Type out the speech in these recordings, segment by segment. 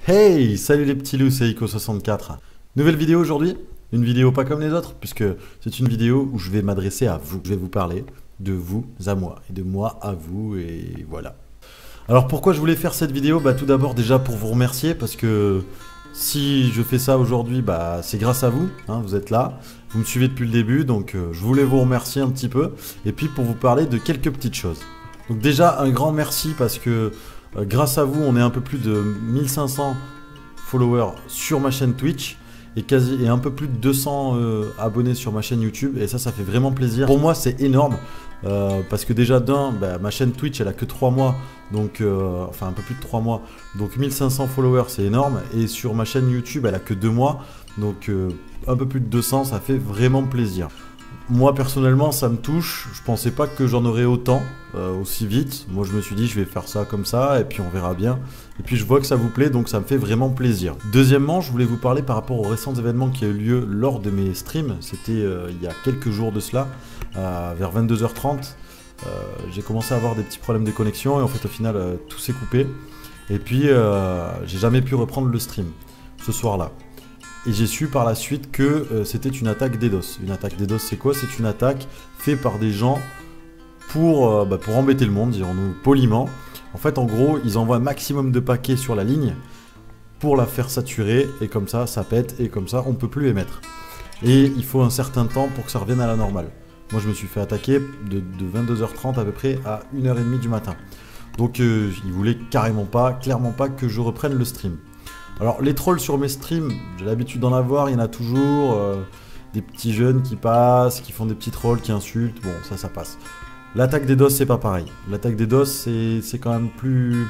Hey, salut les petits loups, c'est Ico64. Nouvelle vidéo aujourd'hui, une vidéo pas comme les autres, puisque c'est une vidéo où je vais m'adresser à vous. Je vais vous parler de vous à moi, et de moi à vous, et voilà. Alors pourquoi je voulais faire cette vidéo? Tout d'abord déjà pour vous remercier, parce que si je fais ça aujourd'hui, c'est grâce à vous, hein, vous êtes là, vous me suivez depuis le début, donc je voulais vous remercier un petit peu, et puis pour vous parler de quelques petites choses. Donc déjà un grand merci parce que grâce à vous, on est un peu plus de 1500 followers sur ma chaîne Twitch et un peu plus de 200 abonnés sur ma chaîne YouTube. Et ça fait vraiment plaisir. Pour moi, c'est énorme parce que déjà ma chaîne Twitch, elle a que 3 mois, donc enfin un peu plus de 3 mois. Donc 1500 followers, c'est énorme. Et sur ma chaîne YouTube, elle a que 2 mois, donc un peu plus de 200, ça fait vraiment plaisir. Moi personnellement ça me touche, je pensais pas que j'en aurais autant aussi vite. Moi je me suis dit je vais faire ça comme ça et puis on verra bien. Et puis je vois que ça vous plaît donc ça me fait vraiment plaisir. Deuxièmement, je voulais vous parler par rapport aux récents événements qui ont eu lieu lors de mes streams. C'était il y a quelques jours de cela, vers 22h30. J'ai commencé à avoir des petits problèmes de connexion et en fait au final tout s'est coupé. Et puis j'ai jamais pu reprendre le stream ce soir-là. Et j'ai su par la suite que c'était une attaque DDoS. Une attaque DDoS, c'est quoi? C'est une attaque faite par des gens pour embêter le monde, dirons-nous poliment. En fait, en gros, ils envoient un maximum de paquets sur la ligne pour la faire saturer, et comme ça pète, et comme ça, on ne peut plus émettre. Et il faut un certain temps pour que ça revienne à la normale. Moi, je me suis fait attaquer de 22h30 à peu près à 1h30 du matin. Donc, ils voulaient clairement pas que je reprenne le stream. Alors les trolls sur mes streams, j'ai l'habitude d'en avoir, il y en a toujours, des petits jeunes qui passent, qui font des petits trolls, qui insultent, bon ça passe. L'attaque des DOS c'est pas pareil, l'attaque des DOS c'est quand même plus...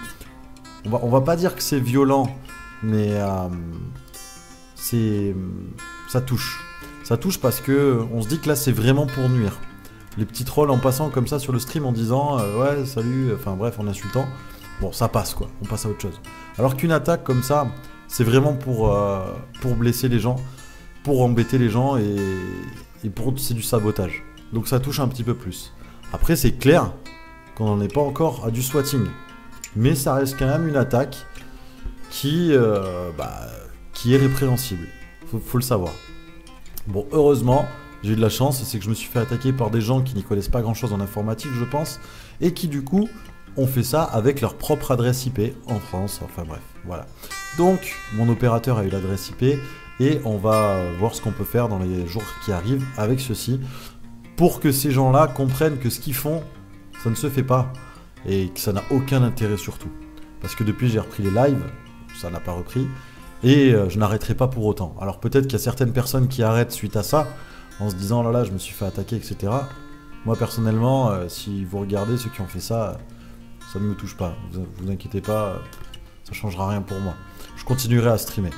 On va pas dire que c'est violent, mais ça touche. Ça touche parce que on se dit que là c'est vraiment pour nuire. Les petits trolls en passant comme ça sur le stream en disant ouais salut, enfin bref en insultant, bon ça passe quoi, on passe à autre chose. Alors qu'une attaque comme ça... C'est vraiment pour blesser les gens, pour embêter les gens et c'est du sabotage. Donc ça touche un petit peu plus. Après c'est clair qu'on n'en est pas encore à du swatting. Mais ça reste quand même une attaque qui est répréhensible. Faut le savoir. Bon heureusement, j'ai eu de la chance, c'est que je me suis fait attaquer par des gens qui n'y connaissent pas grand chose en informatique je pense. Et qui du coup ont fait ça avec leur propre adresse IP en France, enfin bref, voilà. Donc, mon opérateur a eu l'adresse IP et on va voir ce qu'on peut faire dans les jours qui arrivent avec ceci pour que ces gens-là comprennent que ce qu'ils font, ça ne se fait pas et que ça n'a aucun intérêt surtout. Parce que depuis j'ai repris les lives, ça n'a pas repris et je n'arrêterai pas pour autant. Alors peut-être qu'il y a certaines personnes qui arrêtent suite à ça en se disant là je me suis fait attaquer, etc. Moi personnellement, si vous regardez ceux qui ont fait ça, ça ne me touche pas, vous inquiétez pas, ça changera rien pour moi. Je continuerai à streamer.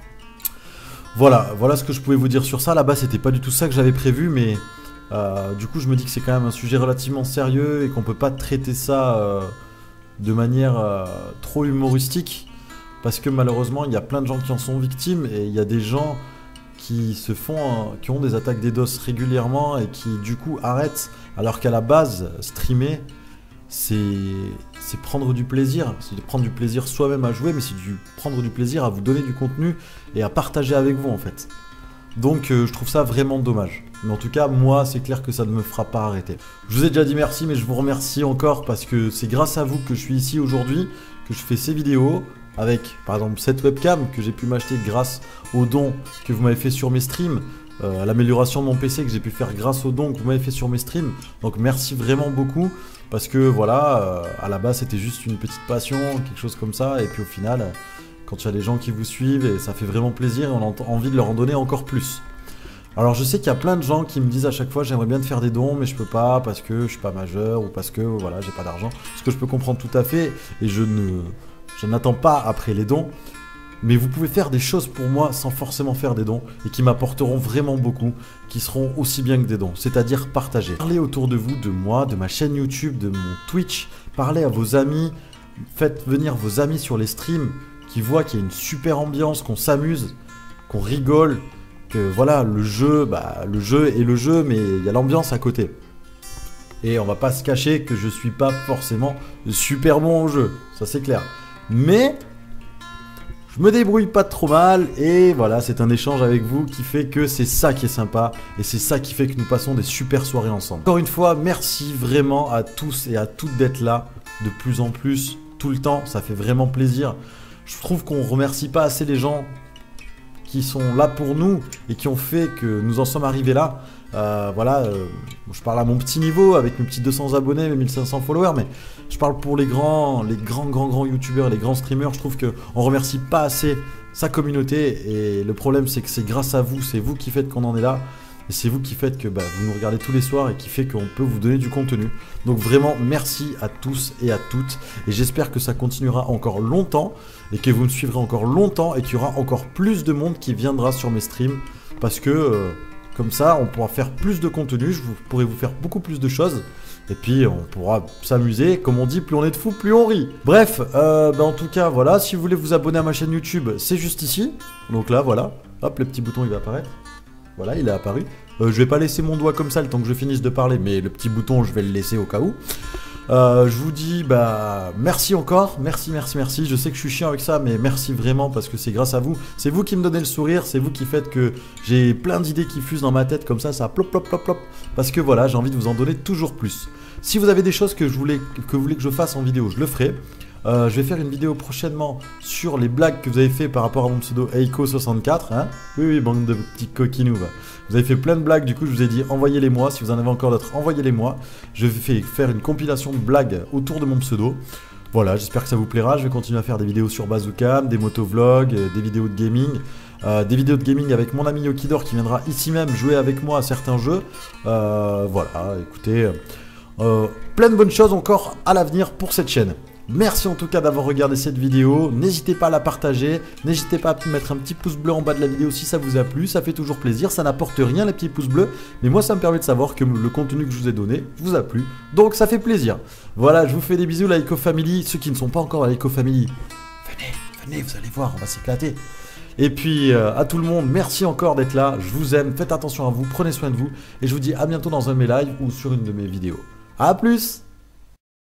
Voilà ce que je pouvais vous dire sur ça. Là-bas, c'était pas du tout ça que j'avais prévu, mais du coup, je me dis que c'est quand même un sujet relativement sérieux et qu'on peut pas traiter ça de manière trop humoristique, parce que malheureusement, il y a plein de gens qui en sont victimes et il y a des gens qui ont des attaques DDoS régulièrement et qui du coup arrêtent, alors qu'à la base, streamer, c'est prendre du plaisir, c'est prendre du plaisir soi-même à jouer, mais c'est prendre du plaisir à vous donner du contenu et à partager avec vous en fait. Donc je trouve ça vraiment dommage. Mais en tout cas, moi, c'est clair que ça ne me fera pas arrêter. Je vous ai déjà dit merci, mais je vous remercie encore parce que c'est grâce à vous que je suis ici aujourd'hui, que je fais ces vidéos, avec par exemple cette webcam que j'ai pu m'acheter grâce aux dons que vous m'avez fait sur mes streams, à l'amélioration de mon PC que j'ai pu faire grâce aux dons que vous m'avez fait sur mes streams. Donc merci vraiment beaucoup. Parce que voilà, à la base c'était juste une petite passion, quelque chose comme ça, et puis au final, quand il y a des gens qui vous suivent, et ça fait vraiment plaisir, et on a envie de leur en donner encore plus. Alors je sais qu'il y a plein de gens qui me disent à chaque fois j'aimerais bien te faire des dons, mais je peux pas parce que je suis pas majeur, ou parce que voilà, j'ai pas d'argent. Ce que je peux comprendre tout à fait, et je n'attends pas après les dons. Mais vous pouvez faire des choses pour moi sans forcément faire des dons et qui m'apporteront vraiment beaucoup, qui seront aussi bien que des dons, c'est-à-dire partager. Parlez autour de vous, de moi, de ma chaîne YouTube, de mon Twitch, parlez à vos amis, faites venir vos amis sur les streams, qui voient qu'il y a une super ambiance, qu'on s'amuse, qu'on rigole, que voilà, le jeu est le jeu, mais il y a l'ambiance à côté. Et on va pas se cacher que je suis pas forcément super bon au jeu, ça c'est clair. Mais... Je me débrouille pas trop mal et voilà, c'est un échange avec vous qui fait que c'est ça qui est sympa et c'est ça qui fait que nous passons des super soirées ensemble. Encore une fois, merci vraiment à tous et à toutes d'être là de plus en plus, tout le temps, ça fait vraiment plaisir. Je trouve qu'on remercie pas assez les gens qui sont là pour nous et qui ont fait que nous en sommes arrivés là. Je parle à mon petit niveau avec mes petits 200 abonnés, mes 1500 followers, mais je parle pour les grands youtubeurs, les grands streamers. Je trouve qu'on remercie pas assez sa communauté et le problème c'est que c'est grâce à vous, c'est vous qui faites qu'on en est là. Et c'est vous qui faites que vous nous regardez tous les soirs et qui fait qu'on peut vous donner du contenu. Donc vraiment, merci à tous et à toutes. Et j'espère que ça continuera encore longtemps et que vous me suivrez encore longtemps et qu'il y aura encore plus de monde qui viendra sur mes streams. Parce que comme ça, on pourra faire plus de contenu, je pourrai vous faire beaucoup plus de choses. Et puis on pourra s'amuser, comme on dit, plus on est de fous, plus on rit. Bref, en tout cas, voilà, si vous voulez vous abonner à ma chaîne YouTube, c'est juste ici. Donc là, voilà, hop, le petit bouton il va apparaître. Voilà, il est apparu. Je vais pas laisser mon doigt comme ça le temps que je finisse de parler, mais le petit bouton, je vais le laisser au cas où. Je vous dis, merci encore, merci. Je sais que je suis chiant avec ça, mais merci vraiment parce que c'est grâce à vous. C'est vous qui me donnez le sourire, c'est vous qui faites que j'ai plein d'idées qui fusent dans ma tête comme ça plop plop plop plop. Parce que voilà, j'ai envie de vous en donner toujours plus. Si vous avez des choses que vous voulez que je fasse en vidéo, je le ferai. Je vais faire une vidéo prochainement sur les blagues que vous avez fait par rapport à mon pseudo Eiko64. Hein, oui, bande de petits coquinous. Vous avez fait plein de blagues, du coup je vous ai dit envoyez-les moi. Si vous en avez encore d'autres, envoyez-les moi. Je vais faire une compilation de blagues autour de mon pseudo. Voilà, j'espère que ça vous plaira. Je vais continuer à faire des vidéos sur Bazooka, des motovlogs, des vidéos de gaming. Des vidéos de gaming avec mon ami Yokidor qui viendra ici même jouer avec moi à certains jeux. Voilà, écoutez, plein de bonnes choses encore à l'avenir pour cette chaîne. Merci en tout cas d'avoir regardé cette vidéo, n'hésitez pas à la partager, n'hésitez pas à mettre un petit pouce bleu en bas de la vidéo si ça vous a plu, ça fait toujours plaisir, ça n'apporte rien les petits pouces bleus, mais moi ça me permet de savoir que le contenu que je vous ai donné vous a plu, donc ça fait plaisir. Voilà, je vous fais des bisous la Eiko Family, ceux qui ne sont pas encore à la Eiko Family, venez, vous allez voir, on va s'éclater. Et puis à tout le monde, merci encore d'être là, je vous aime, faites attention à vous, prenez soin de vous, et je vous dis à bientôt dans un de mes lives ou sur une de mes vidéos. A plus!